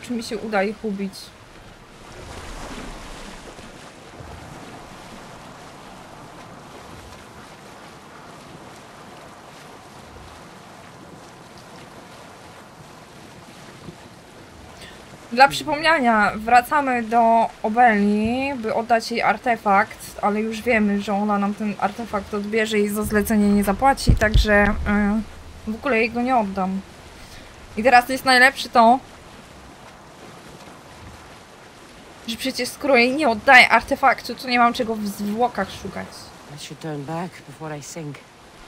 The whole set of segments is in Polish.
czy mi się uda ich ubić. Dla przypomnienia, wracamy do Obelii, by oddać jej artefakt, ale już wiemy, że ona nam ten artefakt odbierze i za zlecenie nie zapłaci, także w ogóle jej go nie oddam. I teraz jest najlepsze to, że przecież skoro jej nie oddaję artefaktu, to nie mam czego w zwłokach szukać. I should turn back before I sink.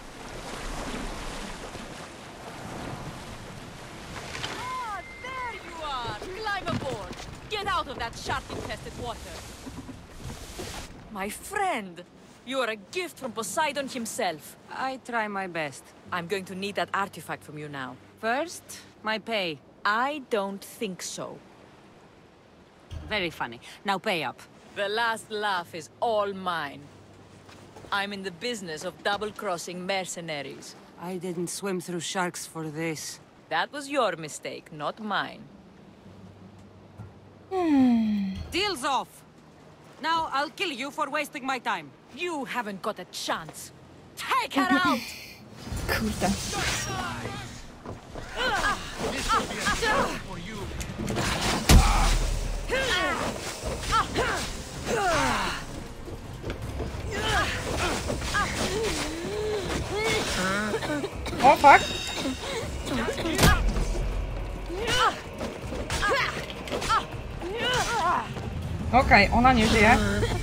Get out of that shark-infested water! My friend! You are a gift from Poseidon himself. I try my best. I'm going to need that artifact from you now. First, my pay. I don't think so. Very funny. Now pay up. The last laugh is all mine. I'm in the business of double-crossing mercenaries. I didn't swim through sharks for this. That was your mistake, not mine. Deal's off! Now I'll kill you for wasting my time. You haven't got a chance. Take her out! Kurde. O, fuck. Okej, ona nie żyje.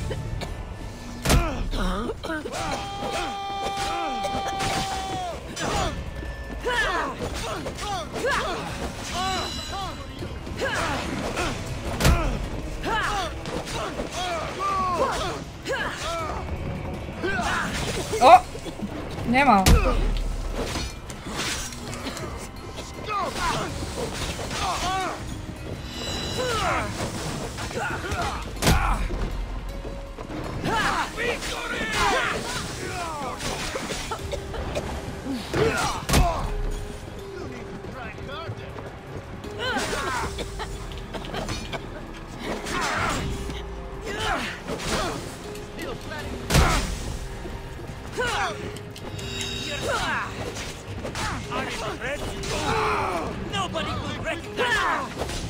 O! Nie ma. Nobody will recognize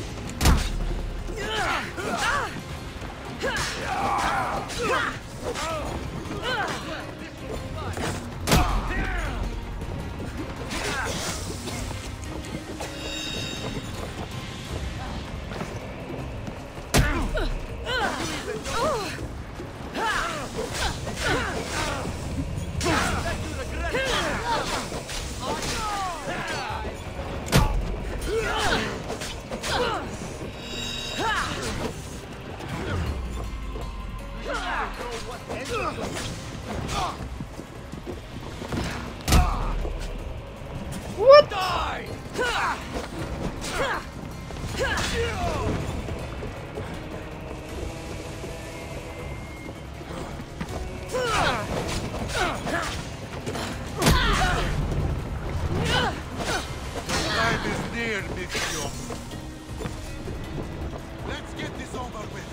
What? Time is near, Mithio. Let's get this over with.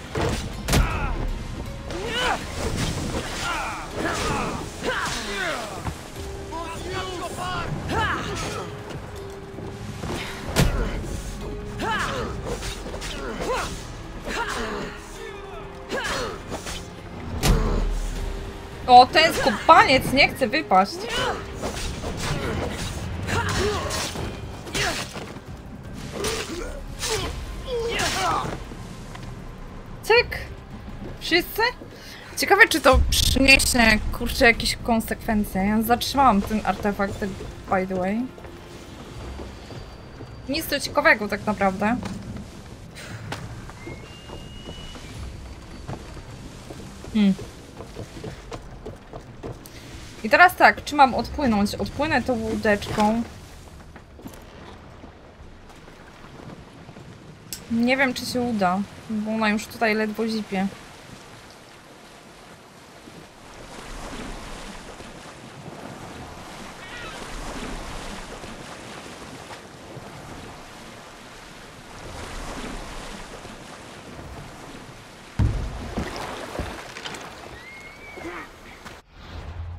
O, ten skubaniec nie chce wypaść. Cyk. Wszyscy? Ciekawe, czy to przyniesie, kurczę, jakieś konsekwencje. Ja zatrzymałam ten artefakt, by the way. Nic to ciekawego tak naprawdę. I teraz tak, czy mam odpłynąć? Odpłynę tą łódeczką. Nie wiem, czy się uda, bo ona już tutaj ledwo zipie.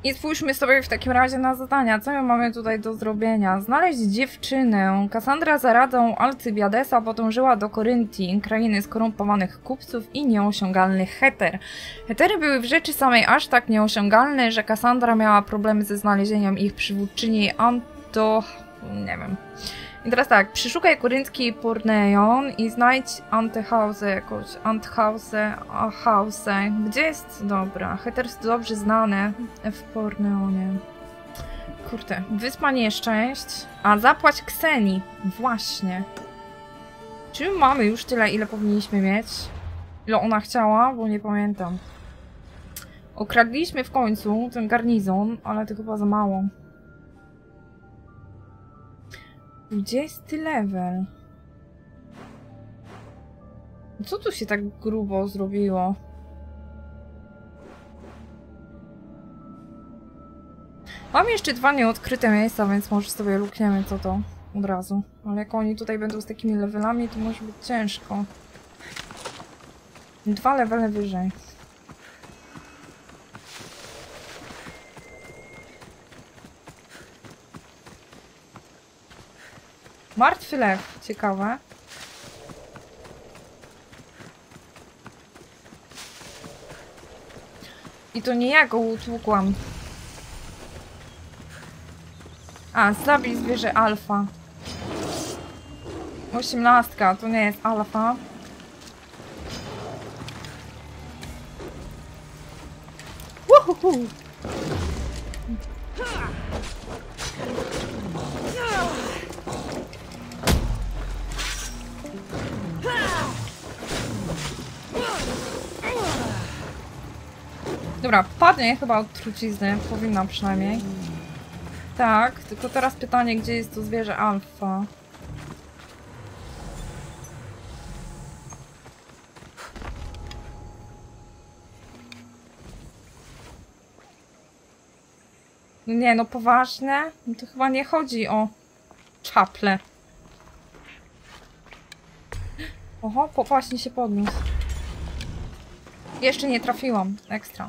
I spójrzmy sobie w takim razie na zadania. Co my mamy tutaj do zrobienia? Znaleźć dziewczynę. Kassandra za radą Alcybiadesa podążyła do Koryntii, krainy skorumpowanych kupców i nieosiągalnych heter. Hetery były w rzeczy samej aż tak nieosiągalne, że Kassandra miała problemy ze znalezieniem ich przywódczyni nie wiem. I teraz tak, przyszukaj koryncki Porneion i znajdź Antehausę jakoś. Antehausę. Gdzie jest? Dobra, heter jest dobrze znane w Porneonie. Kurde, Wyspa Nieszczęść. A zapłać Kseni. Właśnie. Czy mamy już tyle, ile powinniśmy mieć? Ile ona chciała? Bo nie pamiętam. Okradliśmy w końcu ten garnizon, ale to chyba za mało. 20 level. Co tu się tak grubo zrobiło? Mam jeszcze 2 nieodkryte miejsca, więc może sobie lukniemy co to od razu. Ale jak oni tutaj będą z takimi levelami, to może być ciężko. 2 levele wyżej. Martwy lew, ciekawe. I to nie ja go utłukłam. A, zabij zwierzę alfa. 18, to nie jest alfa. Uhuhu. Dobra, padnie chyba od trucizny, powinna przynajmniej. Tak, tylko teraz pytanie, gdzie jest to zwierzę alfa? Nie, no poważnie? No to chyba nie chodzi o czaple. Oho, właśnie się podniósł. Jeszcze nie trafiłam. Ekstra.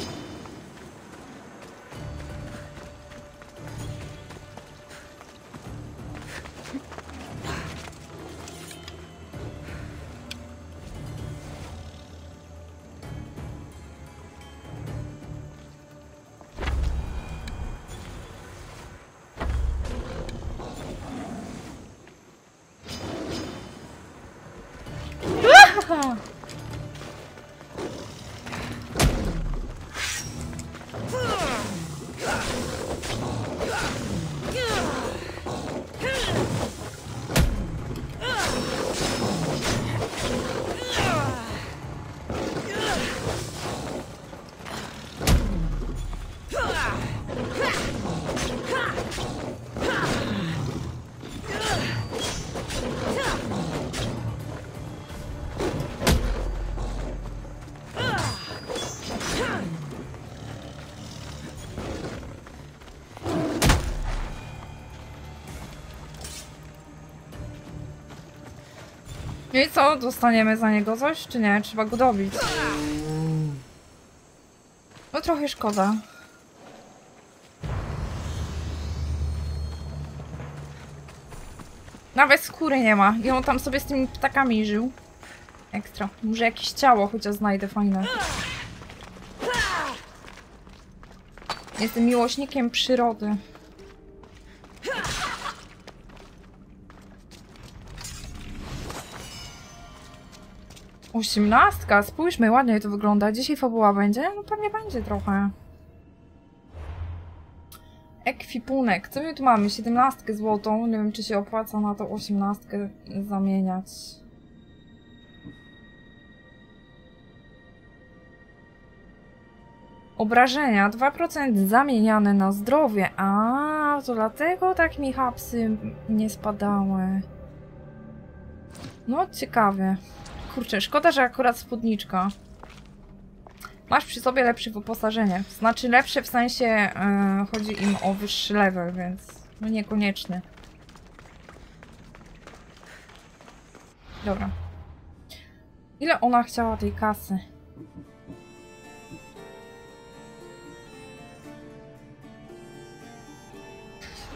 No i co? Dostaniemy za niego coś, czy nie? Trzeba go dobić. No trochę szkoda. Nawet skóry nie ma. I on tam sobie z tymi ptakami żył. Ekstra. Może jakieś ciało chociaż znajdę fajne. Jestem miłośnikiem przyrody. Osiemnastka, spójrzmy, ładnie to wygląda. Dzisiaj fabuła będzie? No pewnie będzie trochę. Ekwipunek. Co my tu mamy? 17 złotą. Nie wiem, czy się opłaca na to 18 zamieniać. Obrażenia. 2% zamieniane na zdrowie. A, to dlatego tak mi hapsy nie spadały. No, ciekawie. Kurczę, szkoda, że akurat spódniczka. Masz przy sobie lepsze wyposażenie. Znaczy lepsze w sensie chodzi im o wyższy level, więc no niekoniecznie. Dobra. Ile ona chciała tej kasy?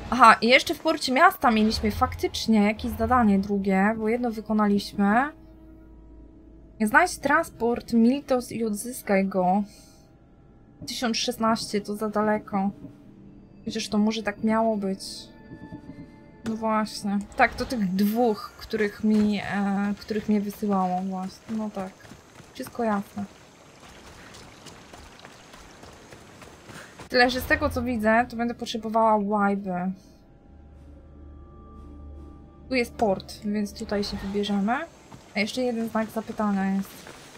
Aha, i jeszcze w porcie miasta mieliśmy faktycznie jakieś zadanie drugie, bo jedno wykonaliśmy. Znajdź transport Militos i odzyskaj go. 1016 to za daleko. Przecież to może tak miało być. No właśnie. Tak, to tych dwóch, których mnie wysyłało właśnie. No tak. Wszystko jasne. Tyle, że z tego co widzę, to będę potrzebowała łajby. Tu jest port, więc tutaj się wybierzemy. A jeszcze jeden znak zapytania jest.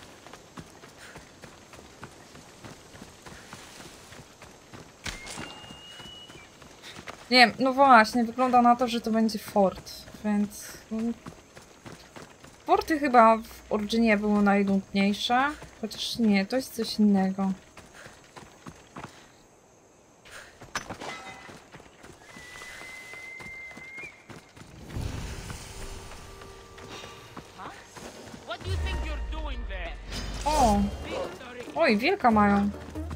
Nie wiem, no właśnie, wygląda na to, że to będzie fort, więc... Forty chyba w Originie były najnudniejsze, chociaż nie, to jest coś innego. O! Oj, wilka mają.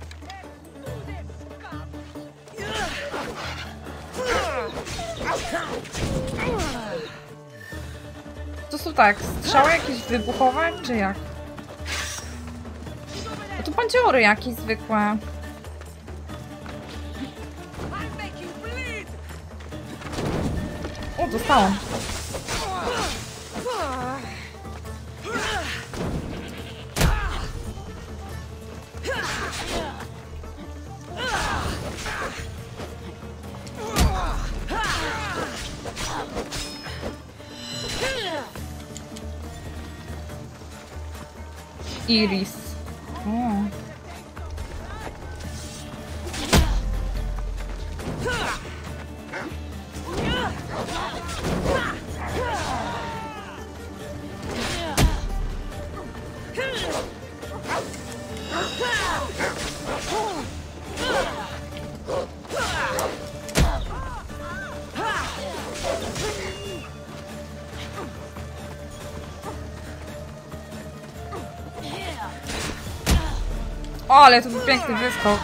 To są tak, strzały jakieś wybuchowe, czy jak? No to bandziory jakieś zwykłe. O, dostałam. Iris. O. O, ale to był piękny wyskok.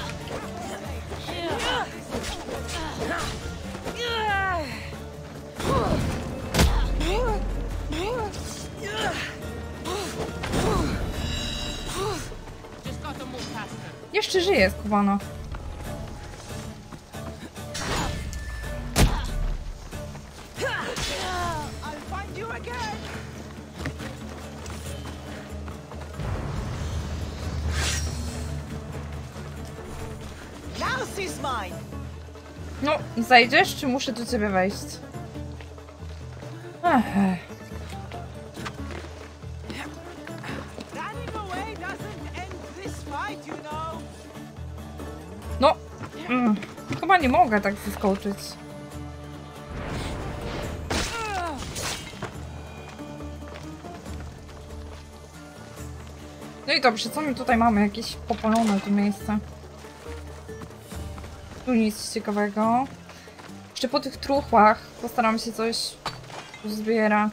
Jeszcze żyje skubano. No, zajdziesz, czy muszę do ciebie wejść? Ech. No, chyba nie mogę tak wyskoczyć. No i dobrze, co my tutaj mamy? Jakieś popalone tu miejsce. Tu nic ciekawego. Jeszcze po tych truchłach postaram się coś zbierać.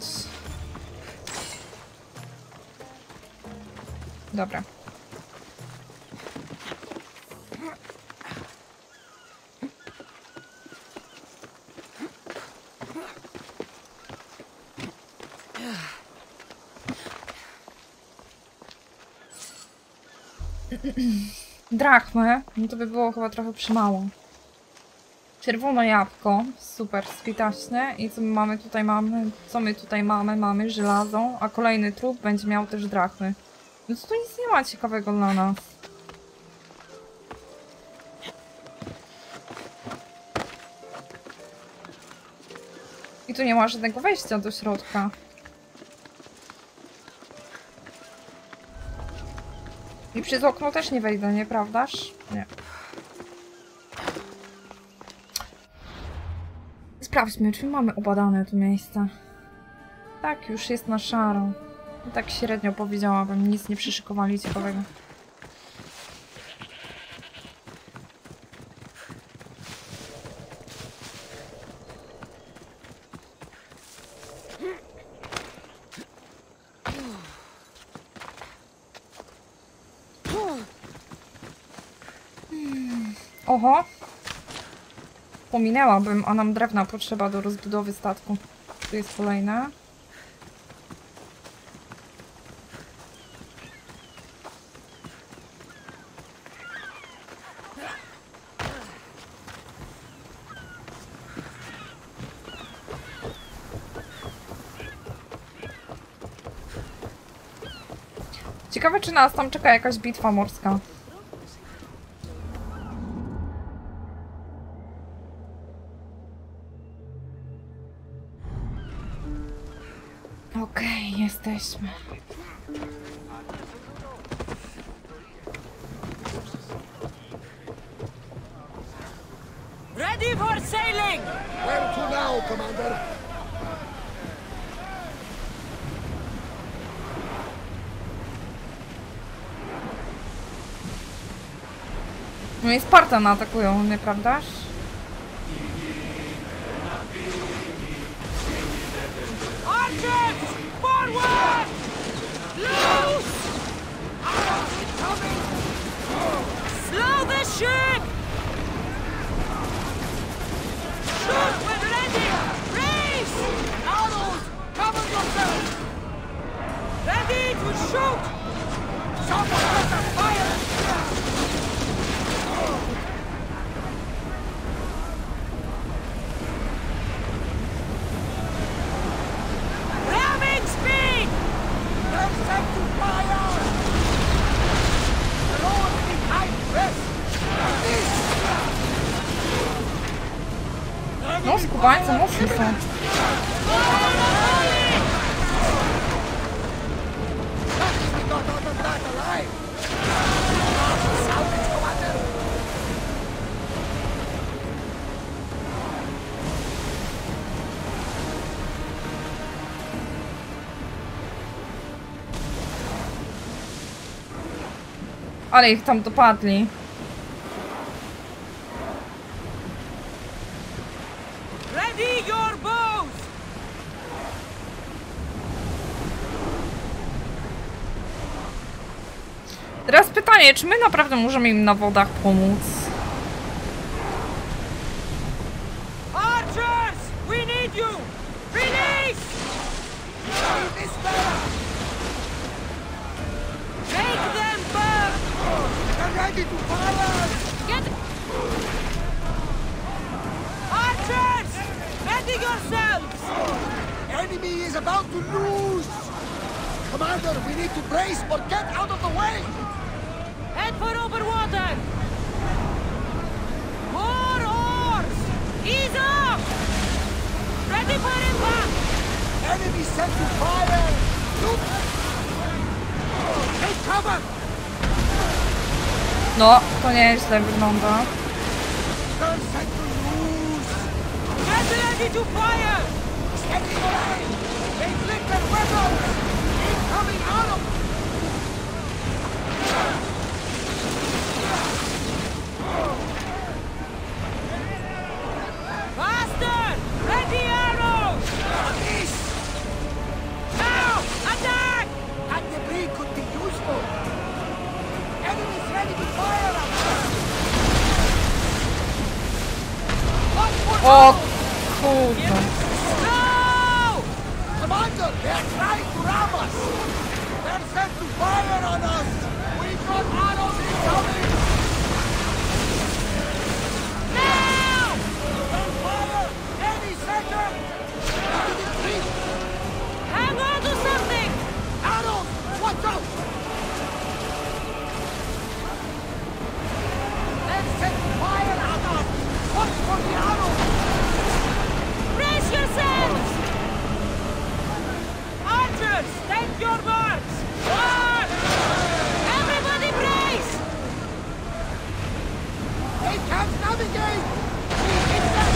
Dobra. Drachmy, no to by było chyba trochę przymało. Czerwone jabłko, super, spitaśne. I co my mamy tutaj? Co my tutaj mamy? Mamy żelazo, a kolejny trup będzie miał też drachmy. Więc tu nic nie ma ciekawego dla nas. I tu nie ma żadnego wejścia do środka. I przez okno też nie wejdę, nieprawdaż? Nie. Sprawdźmy, czy mamy obadane to miejsce. Tak, już jest na szaro. Tak średnio powiedziałabym, nic nie przyszykowali ciekawego. Oho. pominęłabym, a nam drewna potrzeba do rozbudowy statku. Tu jest kolejne. Ciekawe, czy nas tam czeka jakaś bitwa morska. Okej, jesteśmy. Ready for sailing! Where to now, Commander? No i Spartan atakują, nieprawdaż? Archers! Forward! Loose! Slow the ship! Shoot when ready! Race! Arrows! Cover yourself! Ready to shoot! Someone better fire! Ramming speed! They're set to fire! Throw behind rest! No, skubańcy mocni są. We got out of that alive! Salvage, Commander! Ale ich tam dopadli. Ready your bows! Teraz pytanie, czy my naprawdę możemy im na wodach pomóc? Archers! We need you! Release! Make them burn! They're ready to fire! Get... Archers! Ready yourselves! Enemy is about to lose! Commander, we need to brace or get out of the way! Head for open water! More oars! Ease up! Ready for impact! Enemy set to fire! Look! Take cover! No, to nieźle wygląda. They're set to lose! Get ready to fire! Steady the line! They flick their weapons! Incoming arrow! Faster! Ready arrows! This! Now! Attack! That debris could be useful! Enemy's ready to fire at us! Watch for O kurde. No! Commander, they're trying to ram us! They're set to fire on us! We've got arrows incoming! Now! They're fire! Any second! To the tree! Hang on to something! Arrows! Watch out! They're set to fire at us! Watch for the arrows! Brace yourselves! Archers, take your marks! One! Everybody brace! They can't navigate! We hit them!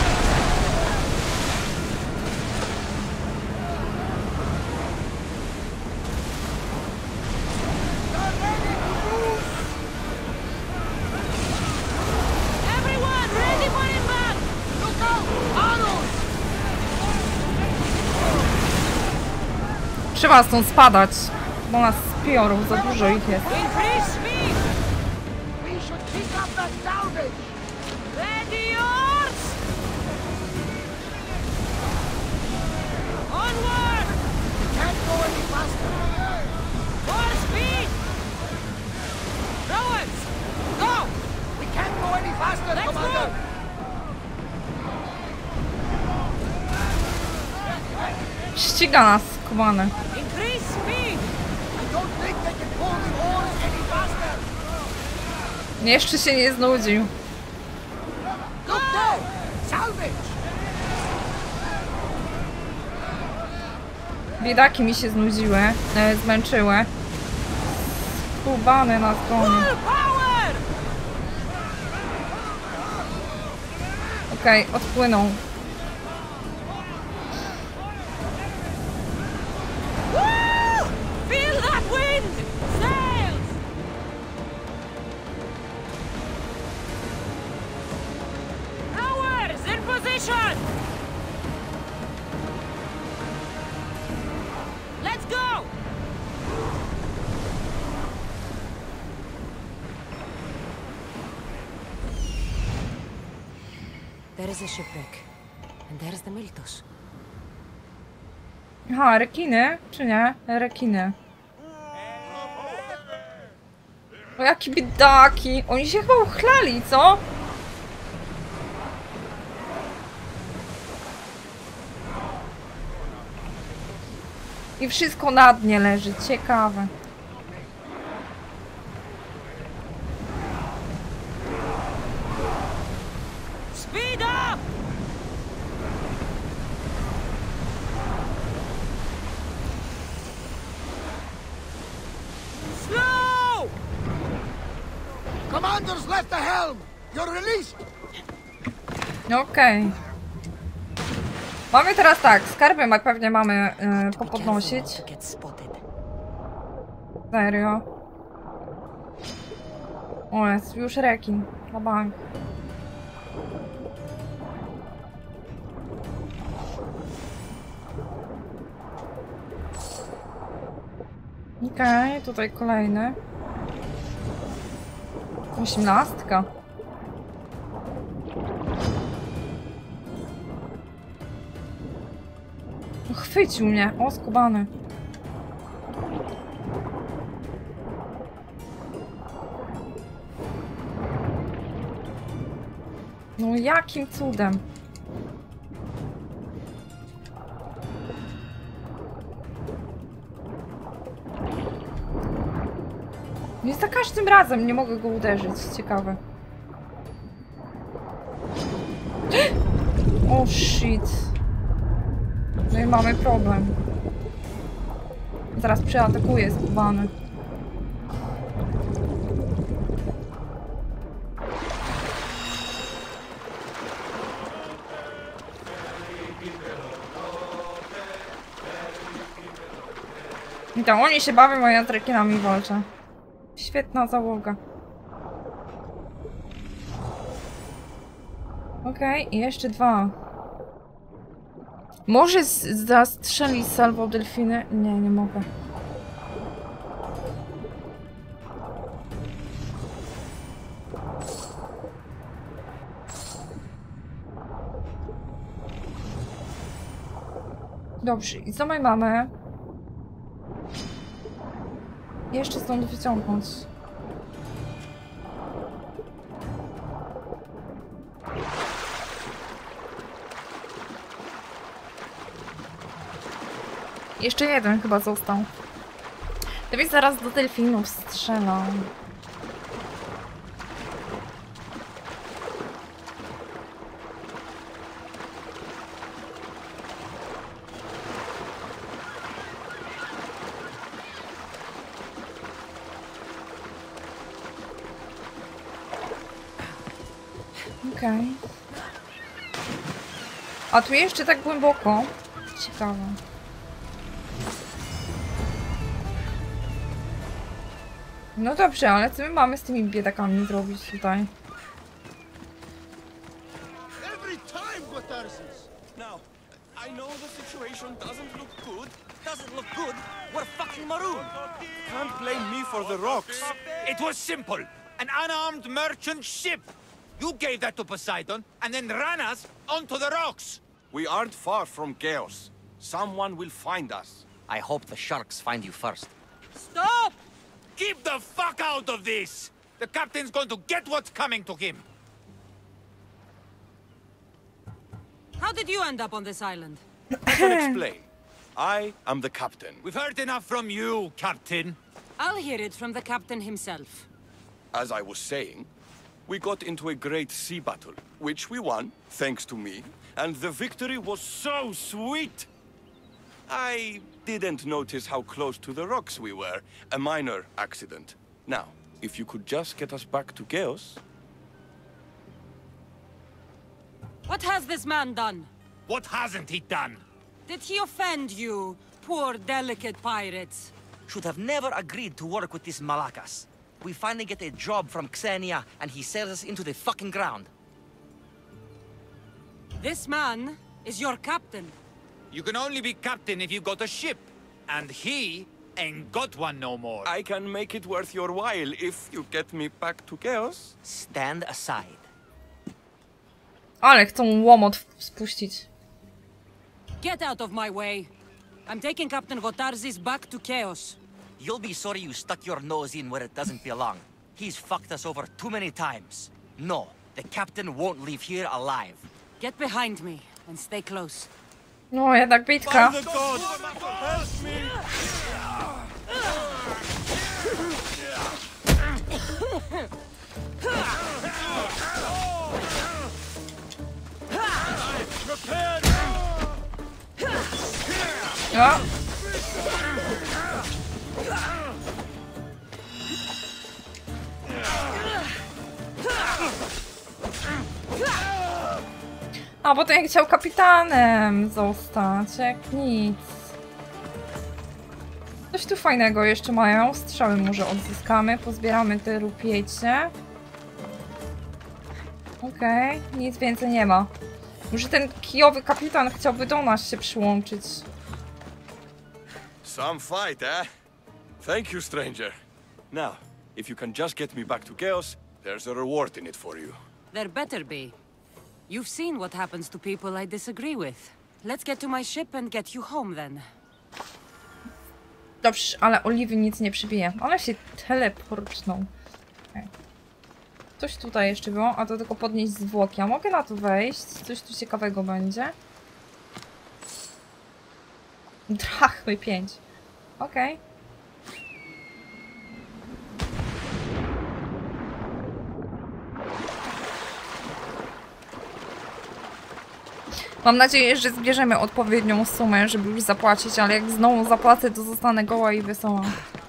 They're ready to lose! Everyone, ready for impact! Look out! Arrows! Trzeba stąd spadać, bo nas piorą, za dużo ich jest. Increase speed! We should pick up that salvage! Ready yours! Onward! Can't go any faster. More speed! Rowans! Go! We can't go any faster, Let's Commander. move! Ściga nas, kumane. Increase speed! I don't think they can pull the oars any faster. Jeszcze się nie znudził. Look there! Salvage! Biedaki mi się znudziły, zmęczyły. Skubany nas goni. Full power! Okej, odpłynął. Woo! Feel that wind! Sails! Oars in position! Let's go! There is a shipwreck. And there's the Miltos. Aha, rekiny? Czy nie? Rekiny. O, jakie biedaki! Oni się chyba uchlali, co? I wszystko na dnie leży. Ciekawe. Speed up! Slow! Commander's left the helm. You're released. Okej. Mamy teraz tak, skarby pewnie mamy popodnosić. Get spotted. Serio. O, jest już rekin. Na bank. Okej, tutaj kolejny. 18. Chwycił mnie, o skubany. No jakim cudem? Nie za każdym razem nie mogę go uderzyć, ciekawe. O shit. No i mamy problem. Zaraz przeatakuję skubany. I tam oni się bawią, a ja z rekinami walczę. Świetna załoga. Okej, i jeszcze 2. Może zastrzelić salvo delfiny? Nie, nie mogę. Dobrze, i co my mamy? Jeszcze stąd wyciągnąć. Jeszcze jeden chyba został. David zaraz do delfinów strzelał. Okej. A tu jeszcze tak głęboko. Ciekawe. No dobrze, ale co my mamy z tymi biedakami zrobić tutaj? Every time, Guatarzes. Now, I know the situation doesn't look good. Doesn't look good? We're fucking marooned. Can't blame me for the rocks. It was simple. An unarmed merchant ship. You gave that to Poseidon and then ran us onto the rocks. We aren't far from chaos. Someone will find us. I hope the sharks find you first. Stop! Keep the fuck out of this! The captain's going to get what's coming to him. How did you end up on this island? I can explain. I am the captain. We've heard enough from you, Captain. I'll hear it from the captain himself. As I was saying, we got into a great sea battle, which we won, thanks to me, and the victory was so sweet. I didn't notice how close to the rocks we were. A minor accident. Now, if you could just get us back to Chaos. What has this man done? What hasn't he done? Did he offend you, poor delicate pirates? Should have never agreed to work with this Malakas. We finally get a job from Xenia, and he sells us into the fucking ground. This man is your captain. You can only be captain if you've got a ship. And he ain't got one no more. I can make it worth your while if you get me back to Chaos. Stand aside. Ale chcą łomot spuścić. Get out of my way. I'm taking Captain Votarzis back to Chaos. You'll be sorry you stuck your nose in where it doesn't belong. He's fucked us over too many times. No, the captain won't leave here alive. Get behind me and stay close. No, jednak bitka. By the gods, help me! Ja. A, bo ten chciał kapitanem zostać, jak nic. Coś tu fajnego jeszcze mają. Strzały może odzyskamy, pozbieramy te rupiecie. Okej, nic więcej nie ma. Może ten kijowy kapitan chciałby do nas się przyłączyć. Some fight, eh? Thank you, stranger. Now, if you can just get me back to Chaos, there's a reward in it for you. There better be. You've seen what happens to people I disagree with. Let's get to my ship and get you home then. Dobrze, ale Oliwy nic nie przybije. Ale się teleportną. Okay. Coś tutaj jeszcze było, a to tylko podnieść zwłoki. A mogę na to wejść? Coś tu ciekawego będzie. Drachmy 5. Okej. Mam nadzieję, że zbierzemy odpowiednią sumę, żeby już zapłacić, ale jak znowu zapłacę, to zostanę goła i wesoła.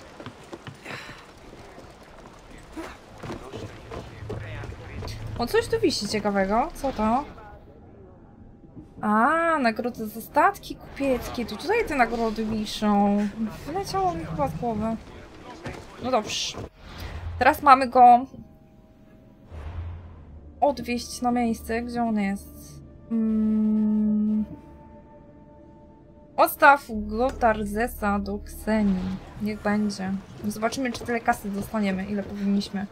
O, coś tu wisi ciekawego. Co to? A, nagrody za statki kupieckie. To tutaj te nagrody wiszą. Wyleciało mi chyba z głowy. No dobrze. Teraz mamy go odwieźć na miejsce. Gdzie on jest? Odstaw Gotarzesa do Ksenii. Niech będzie. Zobaczymy, czy tyle kasy dostaniemy. Ile powinniśmy.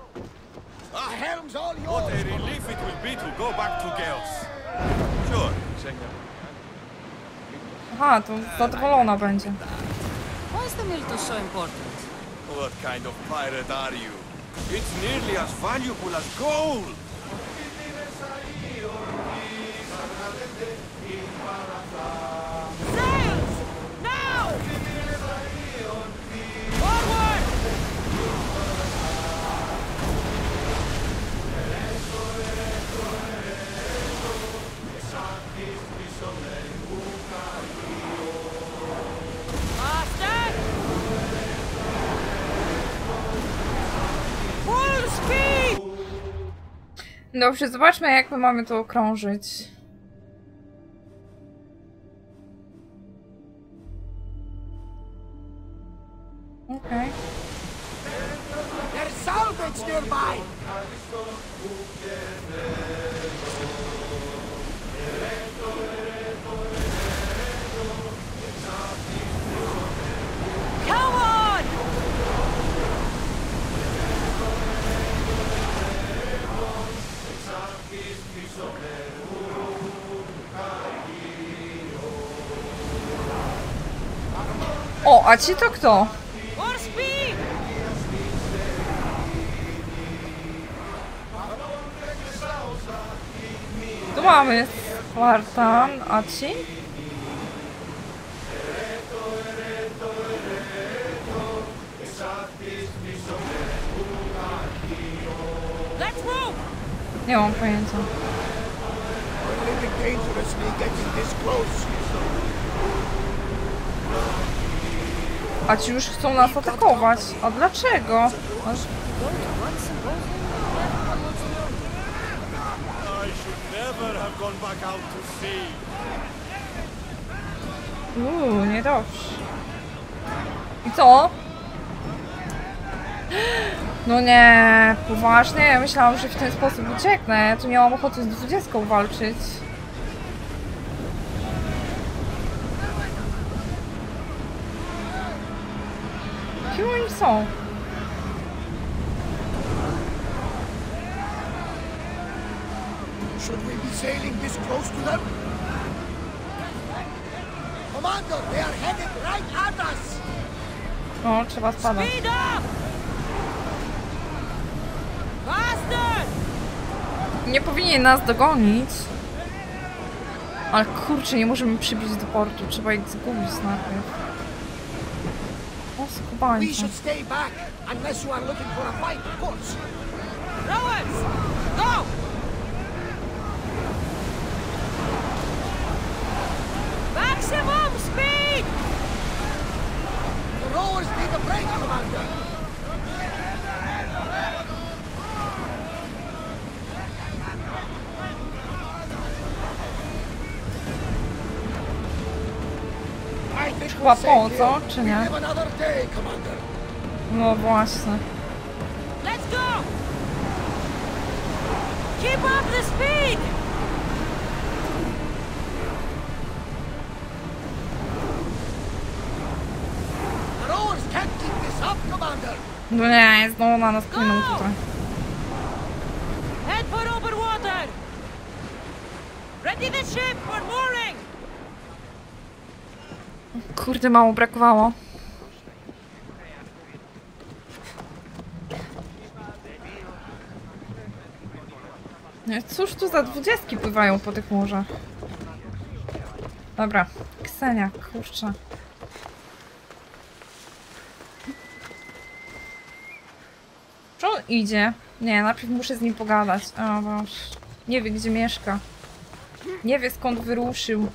What a relief it will be to go back to Chaos. Sure, Xenia. Aha, to zadowolona będzie. Why is the Miltos so important? What kind of pirate are you? It's nearly as valuable as gold! Sails! Now! Forward! Master! Full speed! Dobrze, zobaczmy, jak my mamy to okrążyć. Okej. There's salvage nearby! Come on! a ci to kto? More speed! Tu mamy Spartan, a ci? Let's move! Nie mam pojęcia. We're living dangerously getting this close. A ci już chcą nas atakować. A dlaczego? I should never have gone back out to sea. Niedobrze. I co? No nie, poważnie? Ja myślałam, że w ten sposób ucieknę. Ja tu miałam ochotę z 20 walczyć. Kim oni są? Should we be sailing this close to them? Commander, they are headed right at us! O, trzeba spadać. Speed up! Faster! Nie powinien nas dogonić. Ale kurczę, nie możemy przybić do portu. Trzeba ich zgubić najpierw. O, We skubańcy. should stay back, unless you are looking for a fight, of course. Rowers! Go! Maximum speed! The rowers need a break, Commander. I think Chyba we're safe po, here. co? Czy We nie? live another day, Commander. No właśnie. Let's go! Keep up the speed! The rowers can't keep this up, Commander. No nie, znowu na nas płyną tutaj. Head for open water! Ready the ship for mooring! Kurde, mało brakowało. Nie, cóż tu za 20 pływają po tych morzach? Dobra, Ksenia, kurczę. Czy on idzie? Nie, najpierw muszę z nim pogadać. O Boże. Nie wie, gdzie mieszka. Nie wie, skąd wyruszył.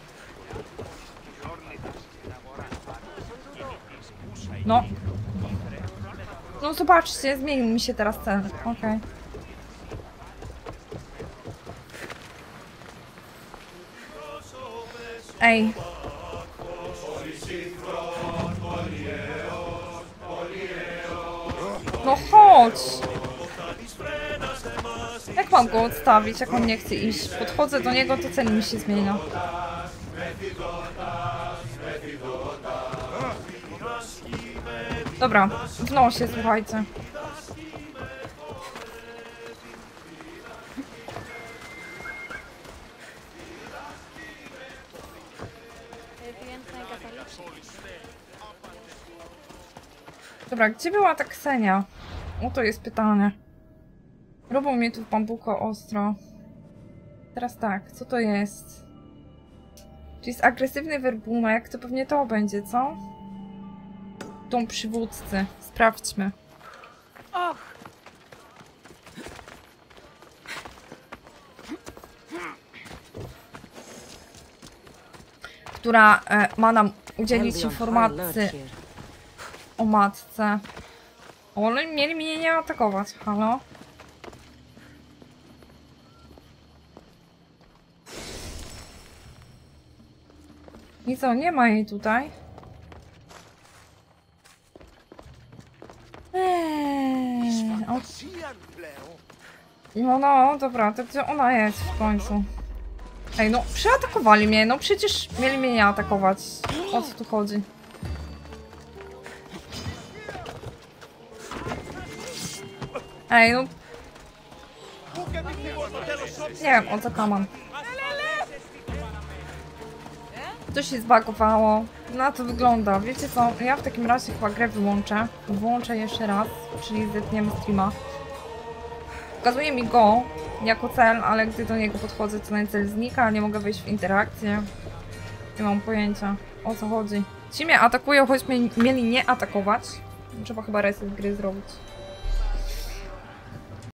No. No zobaczcie, zmienił mi się teraz cel. Okej. Ej. No chodź. Jak mam go odstawić, jak on nie chce iść? Podchodzę do niego, to cel mi się zmienia. Dobra, w nosie, słuchajcie. Dobra, gdzie była ta Ksenia? O, to jest pytanie. Robią mnie tu w bambuko ostro. Teraz tak, co to jest? Czy jest agresywny werbunek? To pewnie to będzie, co? Dom przywódcy. Sprawdźmy. Która ma nam udzielić informacji o matce. Oni mieli mnie nie atakować, halo? I co, nie ma jej tutaj? No, dobra, to gdzie ona jest w końcu? Ej, no, przyatakowali mnie, no przecież mieli mnie nie atakować. O co tu chodzi? Ej, no... Nie wiem, o co kaman. Coś się zbagowało. Na to wygląda. Wiecie co? Ja w takim razie chyba grę wyłączę. Włączę jeszcze raz, czyli zetniemy streama. Pokazuje mi go jako cel, ale gdy do niego podchodzę, to ten cel znika. Nie mogę wejść w interakcję. Nie mam pojęcia, o co chodzi. Ci mnie atakują, choć mieli nie atakować. Trzeba chyba reset gry zrobić.